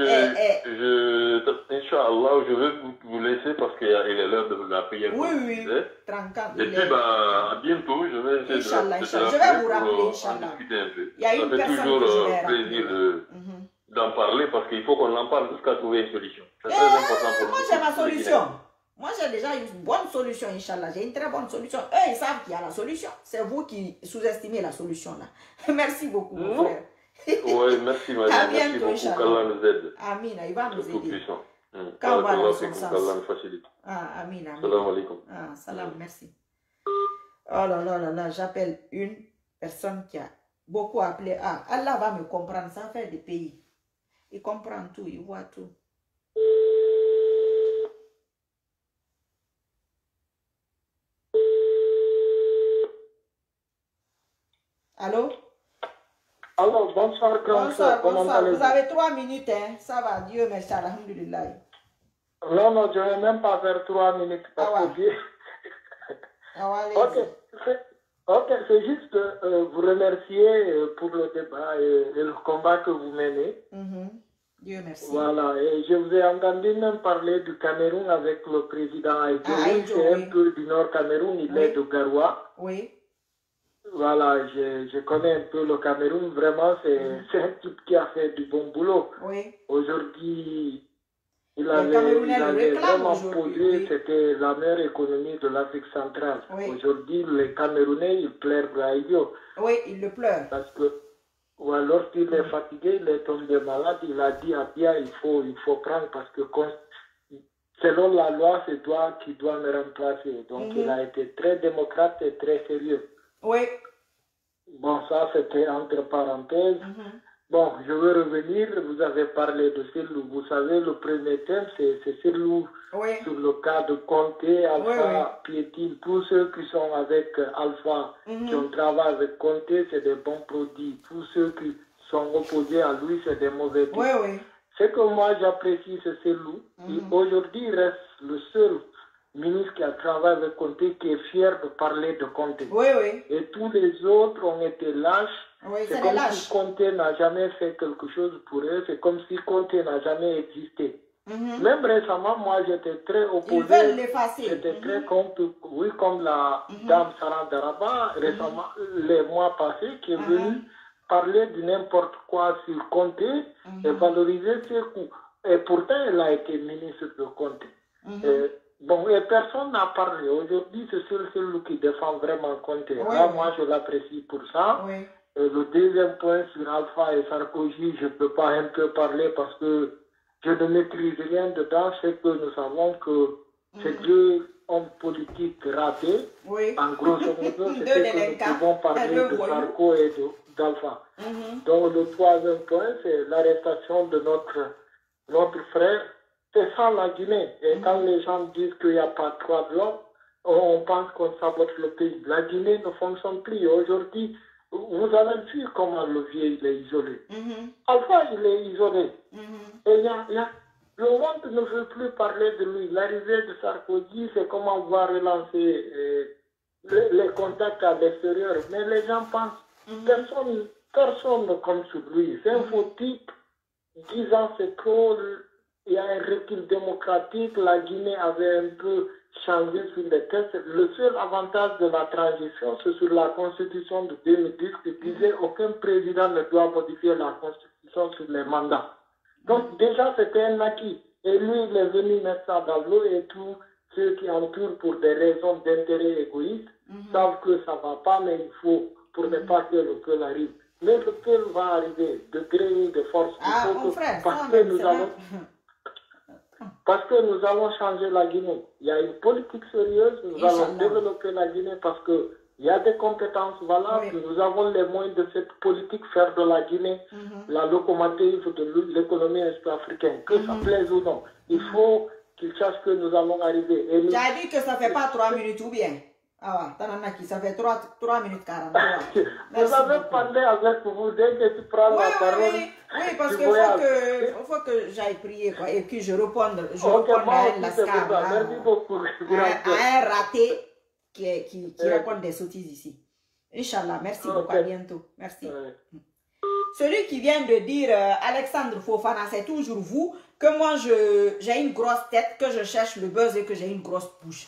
[SPEAKER 4] Inch'Allah, je vais vous laisser parce qu'il est l'heure de la prière.
[SPEAKER 1] Oui, tranquille.
[SPEAKER 4] Et puis, à bientôt, je vais essayer
[SPEAKER 1] je vais vous rappeler, Inch'Allah.
[SPEAKER 4] Discuter un peu.
[SPEAKER 1] Il y a une personne
[SPEAKER 4] toujours plaisir d'en parler parce qu'il faut qu'on en parle jusqu'à trouver une solution. C'est très important pour nous.
[SPEAKER 1] Moi, j'ai ma solution. Moi, j'ai déjà une bonne solution, Inch'Allah. J'ai une très bonne solution. Eux, ils savent qu'il y a la solution. C'est vous qui sous-estimez la solution, là. Merci beaucoup, mon frère.
[SPEAKER 4] Oui, merci, madame. Merci beaucoup. Qu'Allah nous aide.
[SPEAKER 1] Amin. Il va nous aider.
[SPEAKER 4] Puissant.
[SPEAKER 1] Quand on va dans son sens.
[SPEAKER 4] Qu'Allah nous facilite.
[SPEAKER 1] Amin.
[SPEAKER 4] Salam alaikum.
[SPEAKER 1] Salam, merci. Oh là là là là, j'appelle une personne qui a beaucoup appelé. Allah va me comprendre. Ça fait des pays. Il comprend tout, il voit tout. Allô?
[SPEAKER 5] Alors, bonsoir, grand frère.
[SPEAKER 1] Bonsoir. Vous avez 3 minutes, hein? Ça va, Dieu merci, alhamdulillah.
[SPEAKER 5] Non, je ne vais même pas faire 3 minutes parce que Dieu... Ok, c'est juste vous remercier pour le débat et le combat que vous menez.
[SPEAKER 1] Dieu merci.
[SPEAKER 5] Voilà, et je vous ai entendu même parler du Cameroun avec le président Aïdjo. C'est un peu du Nord Cameroun, il est de Garoua.
[SPEAKER 1] Oui.
[SPEAKER 5] Voilà, je connais un peu le Cameroun. Vraiment, c'est un type qui a fait du bon boulot.
[SPEAKER 1] Oui.
[SPEAKER 5] Aujourd'hui, il avait vraiment posé, c'était la meilleure économie de l'Afrique centrale.
[SPEAKER 1] Oui.
[SPEAKER 5] Aujourd'hui, les Camerounais, ils pleurent Aïdjo.
[SPEAKER 1] Oui, ils le pleurent.
[SPEAKER 5] Parce que, ou alors qu'il est fatigué, il est tombé malade, il a dit à Bia, il faut prendre parce que selon la loi, c'est toi qui dois me remplacer. Donc il a été très démocrate et très sérieux.
[SPEAKER 1] Oui.
[SPEAKER 5] Bon, ça c'était entre parenthèses. Bon, je veux revenir, vous avez parlé de Selou. Vous savez, le premier thème, c'est Selou.
[SPEAKER 1] Oui.
[SPEAKER 5] Sur le cas de Conté, Alpha, Piétine, tous ceux qui sont avec Alpha, qui ont travaillé avec Conté, c'est des bons produits. Tous ceux qui sont opposés à lui, c'est des mauvais types.
[SPEAKER 1] Oui, oui.
[SPEAKER 5] Ce que moi j'apprécie, c'est Selou. Aujourd'hui, il reste le seul ministre qui a travaillé avec Conté qui est fier de parler de Conté.
[SPEAKER 1] Oui, oui.
[SPEAKER 5] Et tous les autres ont été lâches.
[SPEAKER 1] Oui,
[SPEAKER 5] c'est comme si Conté n'a jamais fait quelque chose pour eux. C'est comme si Conté n'a jamais existé. Même récemment, moi, j'étais très opposé.
[SPEAKER 1] Ils veulent l'effacer.
[SPEAKER 5] J'étais très contre, oui, comme la dame Sarah Daraba, récemment, les mois passés, qui est venue parler de n'importe quoi sur Conté et valoriser ses coups. Et pourtant, elle a été ministre de Conté. Bon, et personne n'a parlé. Aujourd'hui, c'est celui qui défend vraiment Conté. Là, moi, je l'apprécie pour ça.
[SPEAKER 1] Oui.
[SPEAKER 5] Et le deuxième point sur Alpha et Sarkozy, je ne peux pas un peu parler parce que je ne maîtrise rien dedans. C'est que nous savons que c'est deux hommes politiques ratés.
[SPEAKER 1] Oui.
[SPEAKER 5] En grosso modo, c'est que nous pouvons parler de Sarko et d'Alpha. Donc, le troisième point, c'est l'arrestation de notre frère. C'est ça la Guinée. Et quand les gens disent qu'il n'y a pas de droits de l'homme, on pense qu'on sabote le pays. La Guinée ne fonctionne plus. Aujourd'hui, vous avez vu comment le vieux il est isolé. Alpha, il est isolé. Et le monde ne veut plus parler de lui. L'arrivée de Sarkozy, c'est comment on va relancer les contacts à l'extérieur. Mais les gens pensent, personne comme sur lui. C'est un faux type. 10 ans, c'est trop. Il y a un recul démocratique. La Guinée avait un peu changé sur les tests. Le seul avantage de la transition, c'est sur la constitution de 2010 qui disait aucun président ne doit modifier la constitution sur les mandats. Donc déjà, c'était un acquis. Et lui, il est venu mettre ça dans l'eau et tous ceux qui entourent pour des raisons d'intérêt égoïste savent que ça ne va pas, mais il faut pour ne pas que le peuple arrive. Mais le peuple va arriver de gré ou de force. Parce que nous allons changer la Guinée. Il y a une politique sérieuse, nous allons développer la Guinée parce qu'il y a des compétences valables. Nous avons les moyens de cette politique faire de la Guinée la locomotive de l'économie est-africaine. Que ça plaise ou non, il faut qu'ils sachent que nous allons arriver.
[SPEAKER 1] Tu as dit que ça ne fait pas 3 minutes ou bien? Ah ouais, ça fait 3 minutes 43.
[SPEAKER 5] Vous avez parlé avec vous dès que tu prends la parole.
[SPEAKER 1] Oui, parce qu'il faut que j'aille prier quoi, et puis je réponde à Lascar,
[SPEAKER 5] merci beaucoup.
[SPEAKER 1] À un raté qui raconte des sottises ici. Inch'Allah, merci beaucoup, à bientôt. Merci. Celui qui vient de dire Alexandre Fofana, c'est toujours vous, que moi j'ai une grosse tête, que je cherche le buzz et que j'ai une grosse bouche.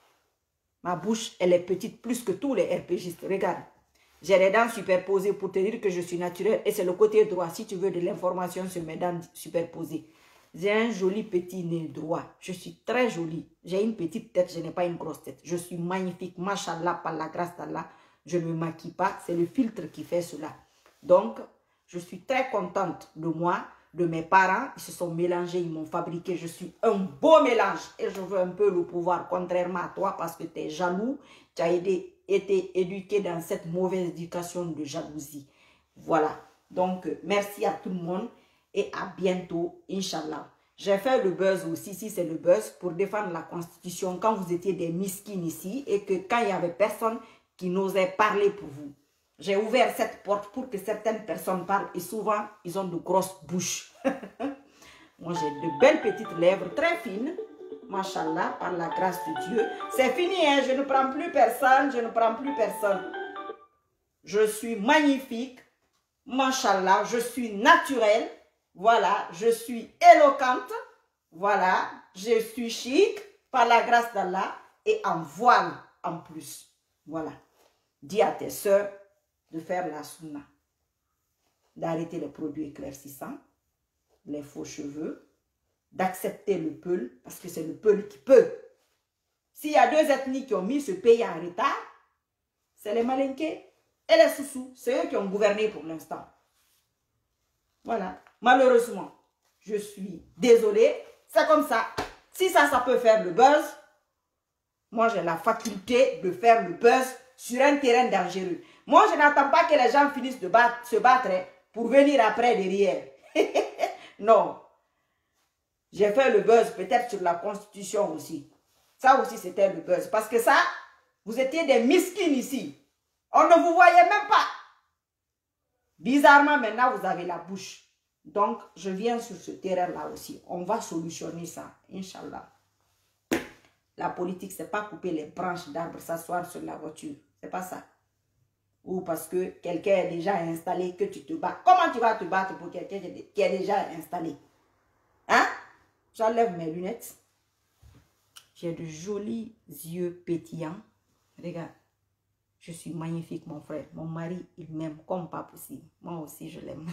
[SPEAKER 1] Ma bouche, elle est petite plus que tous les RPGistes. Regarde, j'ai les dents superposées pour te dire que je suis naturelle. Et c'est le côté droit. Si tu veux de l'information sur mes dents superposées. J'ai un joli petit nez droit. Je suis très jolie. J'ai une petite tête, je n'ai pas une grosse tête. Je suis magnifique, machallah, par la grâce d'Allah. Je ne me maquille pas. C'est le filtre qui fait cela. Donc, je suis très contente de moi. De mes parents, ils se sont mélangés, ils m'ont fabriqué, je suis un beau mélange et je veux un peu le pouvoir, contrairement à toi parce que tu es jaloux, tu as été éduqué dans cette mauvaise éducation de jalousie. Voilà, donc merci à tout le monde et à bientôt, Inch'Allah. J'ai fait le buzz aussi, si c'est le buzz, pour défendre la Constitution quand vous étiez des miskines ici et que quand il n'y avait personne qui n'osait parler pour vous. J'ai ouvert cette porte pour que certaines personnes parlent et souvent, ils ont de grosses bouches. Moi, j'ai de belles petites lèvres très fines. Machallah, par la grâce de Dieu. C'est fini, hein? Je ne prends plus personne, je ne prends plus personne. Je suis magnifique. Machallah, je suis naturelle. Voilà, je suis éloquente. Voilà, je suis chic par la grâce d'Allah et en voile en plus. Voilà. Dis à tes soeurs de faire la sunna, d'arrêter les produits éclaircissants, les faux cheveux, d'accepter le peul, parce que c'est le peul qui peut. S'il y a 2 ethnies qui ont mis ce pays en retard, c'est les Malinké et les Soussous. C'est eux qui ont gouverné pour l'instant. Voilà. Malheureusement, je suis désolée. C'est comme ça. Si ça peut faire le buzz, moi, j'ai la faculté de faire le buzz sur un terrain dangereux. Moi, je n'attends pas que les gens finissent de se battre pour venir après derrière. Non. J'ai fait le buzz peut-être sur la Constitution aussi. Ça aussi, c'était le buzz. Parce que ça, vous étiez des miskines ici. On ne vous voyait même pas. Bizarrement, maintenant, vous avez la bouche. Donc, je viens sur ce terrain-là aussi. On va solutionner ça, Inch'Allah. La politique, c'est pas couper les branches d'arbres, s'asseoir sur la voiture. C'est pas ça. Ou parce que quelqu'un est déjà installé, que tu te bats. Comment tu vas te battre pour quelqu'un qui est déjà installé? Hein? J'enlève mes lunettes. J'ai de jolis yeux pétillants. Regarde. Je suis magnifique, mon frère. Mon mari, il m'aime comme pas possible. Moi aussi, je l'aime.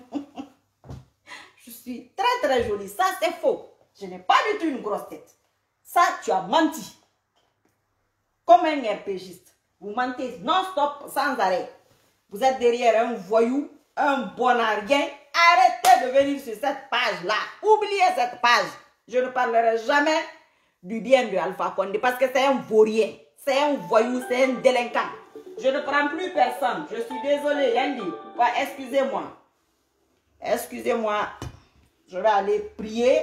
[SPEAKER 1] Je suis très, très jolie. Ça, c'est faux. Je n'ai pas du tout une grosse tête. Ça, tu as menti. Comme un RPGiste. Vous mentez non-stop, sans arrêt. Vous êtes derrière un voyou, un bonarguin. Arrêtez de venir sur cette page-là. Oubliez cette page. Je ne parlerai jamais du bien de Alpha Condé parce que c'est un vaurien. C'est un voyou, c'est un délinquant. Je ne prends plus personne. Je suis désolée, Yandy. Ouais, excusez-moi. Excusez-moi. Je vais aller prier.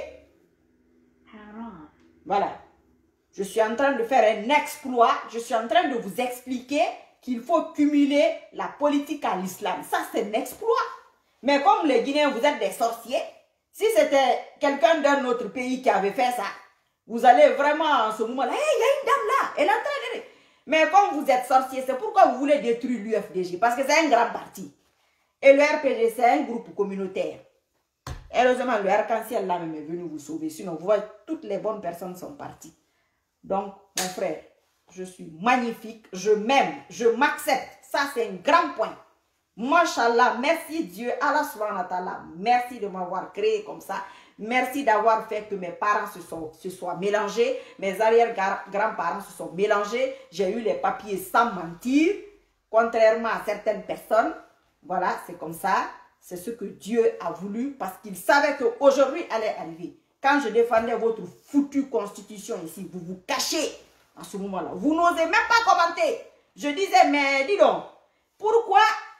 [SPEAKER 1] Voilà. Je suis en train de faire un exploit. Je suis en train de vous expliquer qu'il faut cumuler la politique à l'islam. Ça, c'est un exploit. Mais comme les Guinéens, vous êtes des sorciers. Si c'était quelqu'un d'un autre pays qui avait fait ça, vous allez vraiment en ce moment-là, hey, il y a une dame là, elle est en train de... Mais comme vous êtes sorcier, c'est pourquoi vous voulez détruire l'UFDG. Parce que c'est un grand parti. Et le RPG, c'est un groupe communautaire. Heureusement, le arc-en-ciel là même est venu vous sauver. Sinon, vous voyez, toutes les bonnes personnes sont parties. Donc, mon frère, je suis magnifique, je m'aime, je m'accepte. Ça, c'est un grand point. Mashallah, merci Dieu, Allah subhanahu wa ta'ala, merci de m'avoir créé comme ça. Merci d'avoir fait que mes parents se soient mélangés, mes arrière-grands-parents se sont mélangés. J'ai eu les papiers sans mentir, contrairement à certaines personnes. Voilà, c'est comme ça. C'est ce que Dieu a voulu parce qu'il savait qu'aujourd'hui allait arriver. Quand je défendais votre foutue constitution ici, vous vous cachez à ce moment-là. Vous n'osez même pas commenter. Je disais, mais dis donc, pourquoi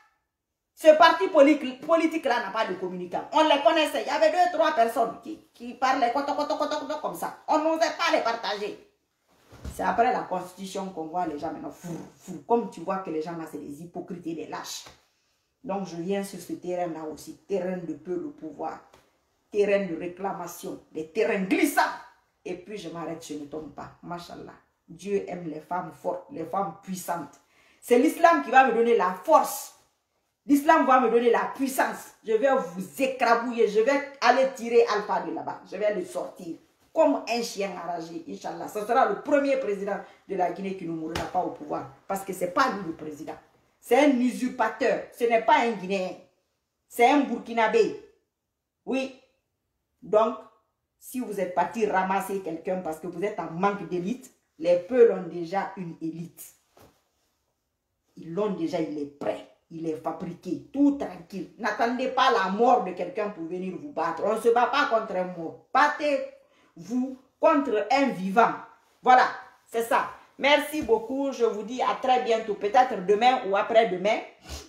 [SPEAKER 1] ce parti politique-là n'a pas de communicant? On les connaissait. Il y avait 2-3 personnes qui parlaient comme ça. On n'osait pas les partager. C'est après la constitution qu'on voit les gens maintenant fou. Comme tu vois que les gens là, c'est des hypocrites et des lâches. Donc, je viens sur ce terrain-là aussi. Terrain de peu de pouvoir. Terrain de réclamation. Des terrains glissants. Et puis, je m'arrête, je ne tombe pas. Mashallah. Dieu aime les femmes fortes, les femmes puissantes. C'est l'islam qui va me donner la force. L'islam va me donner la puissance. Je vais vous écrabouiller. Je vais aller tirer Alpha de là-bas. Je vais le sortir. Comme un chien enragé, Inch'Allah. Ce sera le premier président de la Guinée qui ne mourra pas au pouvoir. Parce que ce n'est pas lui le président. C'est un usurpateur. Ce n'est pas un Guinéen. C'est un Burkinabé. Oui. Donc, si vous êtes parti ramasser quelqu'un parce que vous êtes en manque d'élite, les peuples ont déjà une élite. Ils l'ont déjà, il est prêt. Il est fabriqué, tout tranquille. N'attendez pas la mort de quelqu'un pour venir vous battre. On ne se bat pas contre un mort. Battez-vous contre un vivant. Voilà, c'est ça. Merci beaucoup. Je vous dis à très bientôt. Peut-être demain ou après-demain.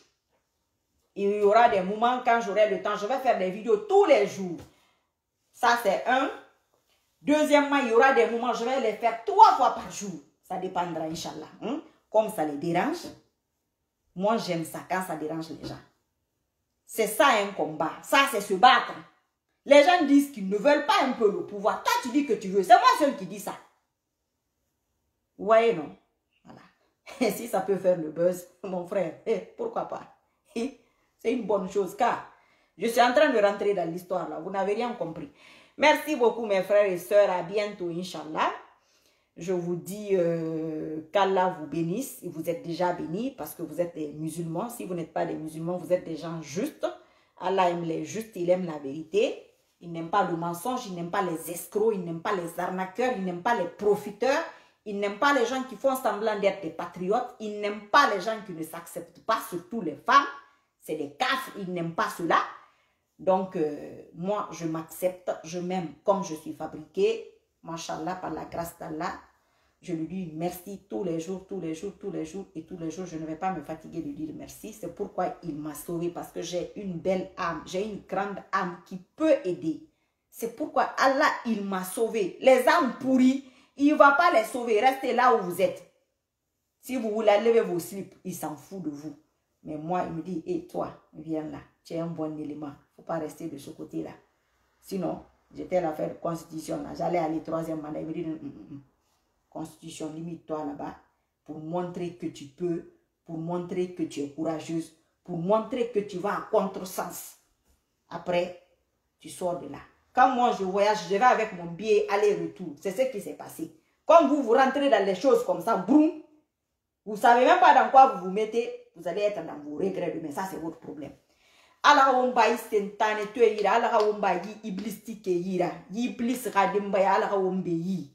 [SPEAKER 1] Il y aura des moments quand j'aurai le temps. Je vais faire des vidéos tous les jours. Ça, c'est un. Deuxièmement, il y aura des moments, je vais les faire 3 fois par jour. Ça dépendra, Inch'Allah. Comme ça les dérange. Moi, j'aime ça quand ça dérange les gens. C'est ça un combat. Ça, c'est se battre. Les gens disent qu'ils ne veulent pas un peu le pouvoir. Toi, tu dis que tu veux. C'est moi seul qui dis ça. Vous voyez, non? Voilà. Et si ça peut faire le buzz, mon frère, pourquoi pas? C'est une bonne chose car je suis en train de rentrer dans l'histoire là. Vous n'avez rien compris. Merci beaucoup, mes frères et sœurs. À bientôt, Inch'Allah. Je vous dis qu'Allah vous bénisse. Vous êtes déjà bénis parce que vous êtes des musulmans. Si vous n'êtes pas des musulmans, vous êtes des gens justes. Allah aime les justes, il aime la vérité. Il n'aime pas le mensonge, il n'aime pas les escrocs, il n'aime pas les arnaqueurs, il n'aime pas les profiteurs. Il n'aime pas les gens qui font semblant d'être des patriotes. Il n'aime pas les gens qui ne s'acceptent pas, surtout les femmes. C'est des cafres, il n'aime pas cela. Donc, moi, je m'accepte, je m'aime comme je suis fabriquée. Machallah, par la grâce d'Allah. Je lui dis merci tous les jours, tous les jours, tous les jours et tous les jours. Je ne vais pas me fatiguer de dire merci. C'est pourquoi il m'a sauvé, parce que j'ai une belle âme, j'ai une grande âme qui peut aider. C'est pourquoi Allah, il m'a sauvé. Les âmes pourries, il ne va pas les sauver. Restez là où vous êtes. Si vous voulez lever vos slips, il s'en fout de vous. Mais moi, il me dit, hé, toi, viens là. Tu es un bon élément. Il ne faut pas rester de ce côté-là. Sinon, j'étais là faire constitution. J'allais aller 3e mandat. Il me dit, constitution, limite-toi là-bas pour montrer que tu peux, pour montrer que tu es courageuse, pour montrer que tu vas à contresens. Après, tu sors de là. Quand moi je voyage, je vais avec mon billet aller-retour. C'est ce qui s'est passé. Comme vous rentrez dans les choses comme ça, boum, vous ne savez même pas dans quoi vous vous mettez, vous allez être dans vos regrets demain. Ça, c'est votre problème. Ala womba istentane to yira, ala womba yi iblistike yira, yi iblis radimba ya ala wombe yi.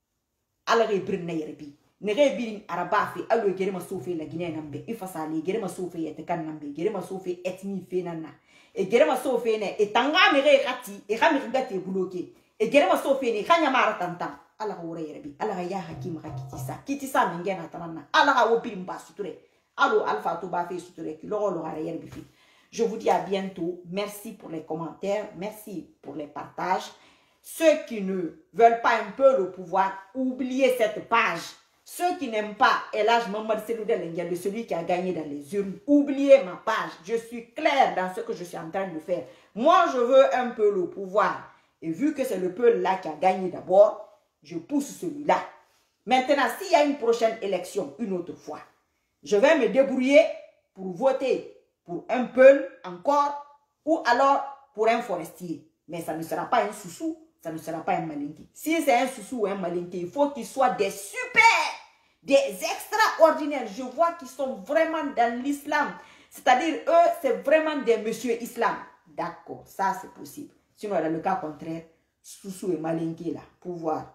[SPEAKER 1] Ala rebrin na yerbi. Ne rebirin arabafi, alo gerema sofe la Guinée nambe, ifasali gerema sofe yetekan nambe, gerema sofe etni fe nana. E gerema sofe ne, e tanga mere kati, e kamirigate bloqué. E gerema sofe ne, kanyamara tantan. Ala wore yerbi, ala ya hakim hakitisa, kitisa mengena tanana, ala wobirin ba suture. Alo alfa to ba fe suture, ki loro lo yerbi fi. Je vous dis à bientôt. Merci pour les commentaires. Merci pour les partages. Ceux qui ne veulent pas un peu le pouvoir, oubliez cette page. Ceux qui n'aiment pas Elhadji Mamadou Selloudel Ndiaye, de celui qui a gagné dans les urnes, oubliez ma page. Je suis claire dans ce que je suis en train de faire. Moi, je veux un peu le pouvoir. Et vu que c'est le peuple là qui a gagné d'abord, je pousse celui-là. Maintenant, s'il y a une prochaine élection, une autre fois, je vais me débrouiller pour voter pour un peul encore, ou alors pour un forestier. Mais ça ne sera pas un soussou, ça ne sera pas un malinké. Si c'est un soussou ou un malinké, il faut qu'ils soient des super, des extraordinaires. Je vois qu'ils sont vraiment dans l'islam. C'est-à-dire, eux, c'est vraiment des monsieur islam. D'accord, ça c'est possible. Sinon, dans le cas contraire, soussou et malinké là, pouvoir.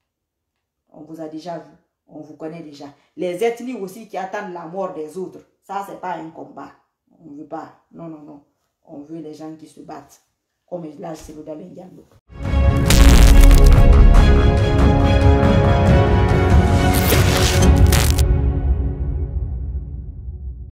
[SPEAKER 1] On vous a déjà vu, on vous connaît déjà. Les ethnies aussi qui attendent la mort des autres, ça c'est pas un combat. On ne veut pas. Non, non, non. On veut les gens qui se battent. Comme Elhadji Selloudel Ndiaye.